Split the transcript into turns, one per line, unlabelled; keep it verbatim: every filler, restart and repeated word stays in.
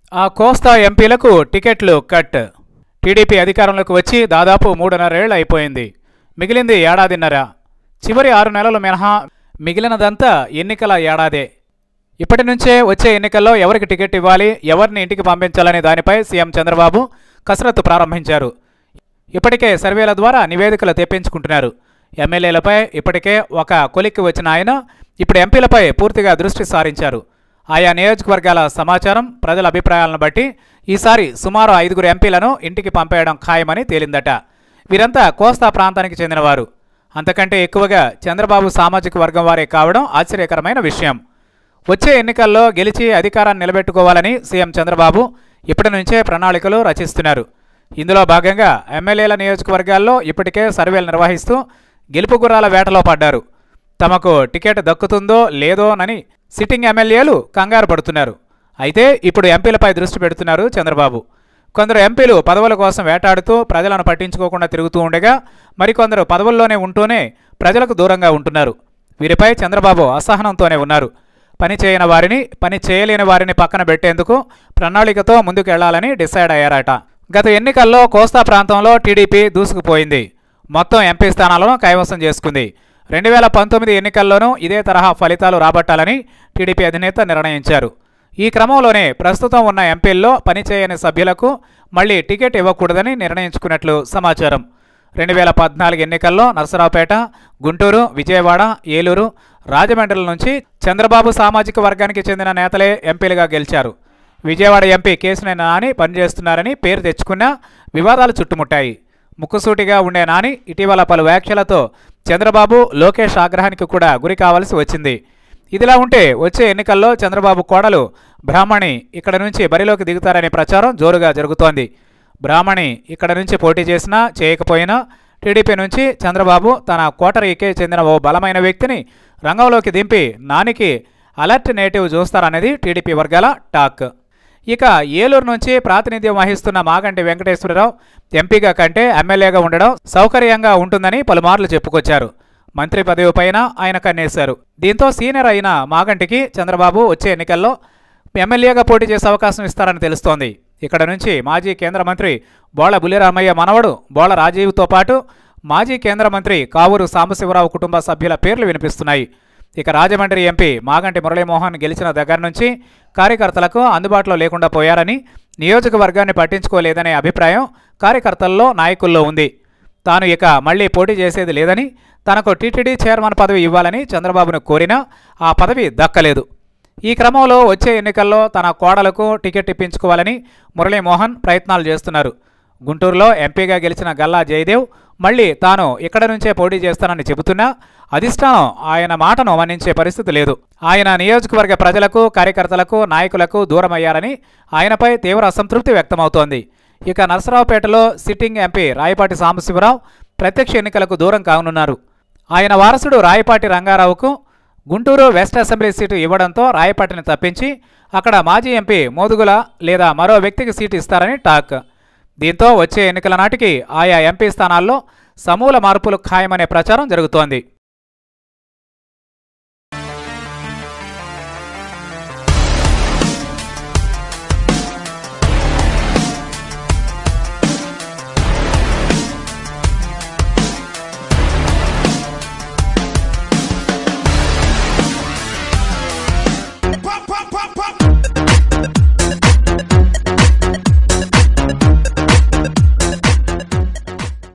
ఆ కోస్తా ఎంపీలకు టికెట్లు కట్. టీడీపీ అధికారంలోకి వచ్చి దాదాపు మూడున్నరేళ్లు అయిపోయింది. మిగిలింది ఏడాదిన్నర. చివరి ఆరు నెలలు మినహా మిగిలినదంతా ఎన్నికల ఏడాదే. ఇప్పటి నుంచే వచ్చే ఎన్నికల్లో ఎవరికి టికెట్ ఇవ్వాలి, ఎవరిని ఇంటికి పంపించాలనే దానిపై సీఎం చంద్రబాబు కసరత్తు ప్రారంభించారు. ఇప్పటికే సర్వేల ద్వారా నివేదికలు తెప్పించుకుంటున్నారు. ఎమ్మెల్యేలపై ఇప్పటికే ఒక కొలిక్కి వచ్చిన ఆయన ఇప్పుడు ఎంపీలపై పూర్తిగా దృష్టి సారించారు. ఆయా నియోజకవర్గాల సమాచారం, ప్రజల అభిప్రాయాలను బట్టి ఈసారి సుమారు ఐదుగురు ఎంపీలను ఇంటికి పంపేయడం ఖాయమని తేలిందట. వీరంతా కోస్తా ప్రాంతానికి చెందినవారు. అంతకంటే ఎక్కువగా చంద్రబాబు సామాజిక వర్గం వారే కావడం ఆశ్చర్యకరమైన విషయం. వచ్చే ఎన్నికల్లో గెలిచి అధికారాన్ని నిలబెట్టుకోవాలని సీఎం చంద్రబాబు ఇప్పటి నుంచే ప్రణాళికలు రచిస్తున్నారు. ఇందులో భాగంగా ఎమ్మెల్యేల నియోజకవర్గాల్లో ఇప్పటికే సర్వేలు నిర్వహిస్తూ గెలుపు గుర్రాల వేటలో పడ్డారు. తమకు టికెట్ దక్కుతుందో లేదోనని సిట్టింగ్ ఎమ్మెల్యేలు కంగారు పడుతున్నారు. అయితే ఇప్పుడు ఎంపీలపై దృష్టి పెడుతున్నారు చంద్రబాబు. కొందరు ఎంపీలు పదవుల కోసం వేటాడుతూ ప్రజలను పట్టించుకోకుండా తిరుగుతూ ఉండగా, మరికొందరు పదవుల్లోనే ఉంటూనే ప్రజలకు దూరంగా ఉంటున్నారు. వీరిపై చంద్రబాబు అసహనంతోనే ఉన్నారు. పని చేయని వారిని, పని చేయలేని వారిని పక్కన పెట్టేందుకు ప్రణాళికతో ముందుకు వెళ్లాలని డిసైడ్ అయ్యారట. గత ఎన్నికల్లో కోస్తా ప్రాంతంలో టీడీపీ దూసుకుపోయింది. మొత్తం ఎంపీ స్థానాలను కైవసం చేసుకుంది. రెండు వేల పంతొమ్మిది ఎన్నికల్లోనూ ఇదే తరహా ఫలితాలు రాబట్టాలని టీడీపీ అధినేత నిర్ణయించారు. ఈ క్రమంలోనే ప్రస్తుతం ఉన్న ఎంపీల్లో పనిచేయని సభ్యులకు మళ్లీ టికెట్ ఇవ్వకూడదని నిర్ణయించుకున్నట్లు సమాచారం. రెండు వేల పద్నాలుగు ఎన్నికల్లో నరసరావుపేట, గుంటూరు, విజయవాడ, ఏలూరు, రాజమండ్రి నుంచి చంద్రబాబు సామాజిక వర్గానికి చెందిన నేతలే ఎంపీలుగా గెలిచారు. విజయవాడ ఎంపీ కేశినేని నాని పనిచేస్తున్నారని పేరు తెచ్చుకున్నా వివాదాలు చుట్టుముట్టాయి. ముక్కుసూటిగా ఉండే నాని ఇటీవల పలు వ్యాఖ్యలతో చంద్రబాబు, లోకేష్ ఆగ్రహానికి కూడా గురి కావాల్సి వచ్చింది. ఇదిలా ఉంటే వచ్చే ఎన్నికల్లో చంద్రబాబు కోడలు బ్రాహ్మణి ఇక్కడ నుంచి బరిలోకి దిగుతారనే ప్రచారం జోరుగా జరుగుతోంది. బ్రాహ్మణి ఇక్కడ నుంచి పోటీ చేసినా చేయకపోయినా టీడీపీ నుంచి చంద్రబాబు తన కోటరీకే చెందిన ఓ బలమైన వ్యక్తిని రంగంలోకి దింపి నానికి అలర్ట్ నేటివ్ చూస్తారనేది టీడీపీ వర్గాల టాక్. ఇక ఏలూరు నుంచి ప్రాతినిధ్యం వహిస్తున్న మాగంటి వెంకటేశ్వరరావు ఎంపీగా కంటే ఎమ్మెల్యేగా ఉండడం సౌకర్యంగా ఉంటుందని పలుమార్లు చెప్పుకొచ్చారు. మంత్రి పదవి పైన ఆయన కన్నేశారు. దీంతో సీనియర్ అయిన మాగంటికి చంద్రబాబు వచ్చే ఎన్నికల్లో ఎమ్మెల్యేగా పోటీ చేసే అవకాశం ఇస్తారని తెలుస్తోంది. ఇక్కడ నుంచి మాజీ కేంద్ర మంత్రి బోళ బుల్లిరామయ్య మనవడు బోళ రాజీవ్తో పాటు మాజీ కేంద్ర మంత్రి కావూరు సాంబశివరావు కుటుంబ సభ్యుల పేర్లు వినిపిస్తున్నాయి. ఇక రాజమండ్రి ఎంపీ మాగంటి మురళీమోహన్ గెలిచిన దగ్గర నుంచి కార్యకర్తలకు అందుబాటులో లేకుండా పోయారని, నియోజకవర్గాన్ని పట్టించుకోలేదనే అభిప్రాయం కార్యకర్తల్లో, నాయకుల్లో ఉంది. తాను ఇక మళ్లీ పోటీ చేసేది లేదని, తనకు టీటీడీ చైర్మన్ పదవి ఇవ్వాలని చంద్రబాబును కోరినా ఆ పదవి దక్కలేదు. ఈ క్రమంలో వచ్చే ఎన్నికల్లో తన కోడలకు టికెట్ ఇప్పించుకోవాలని మురళీమోహన్ ప్రయత్నాలు చేస్తున్నారు. గుంటూరులో ఎంపీగా గెలిచిన గల్లా జయదేవ్ మళ్లీ తాను ఇక్కడ నుంచే పోటీ చేస్తానని చెబుతున్నా అధిష్టానం ఆయన మాటను మన్నించే పరిస్థితి లేదు. ఆయన నియోజకవర్గ ప్రజలకు, కార్యకర్తలకు, నాయకులకు దూరమయ్యారని ఆయనపై తీవ్ర అసంతృప్తి వ్యక్తమవుతోంది. ఇక నరసరావుపేటలో సిట్టింగ్ ఎంపీ రాయపాటి సాంబశివరావు ప్రత్యక్ష ఎన్నికలకు దూరం కానున్నారు. ఆయన వారసుడు రాయపాటి రంగారావుకు గుంటూరు వెస్ట్ అసెంబ్లీ సీటు ఇవ్వడంతో రాయపాటిని తప్పించి అక్కడ మాజీ ఎంపీ మోదుగుల లేదా మరో వ్యక్తికి సీటు ఇస్తారని టాక్. దీంతో వచ్చే ఎన్నికల నాటికి ఆయా ఎంపీ స్థానాల్లో సమూల మార్పులు ఖాయమనే ప్రచారం జరుగుతోంది.